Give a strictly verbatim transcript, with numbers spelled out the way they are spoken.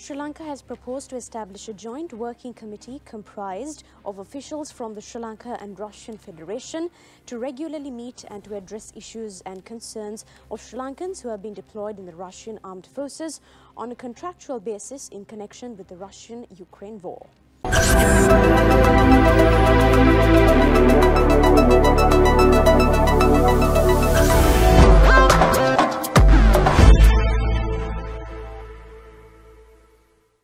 Sri Lanka has proposed to establish a joint working committee comprised of officials from the Sri Lanka and Russian Federation to regularly meet and to address issues and concerns of Sri Lankans who have been deployed in the Russian armed forces on a contractual basis in connection with the Russian-Ukraine war.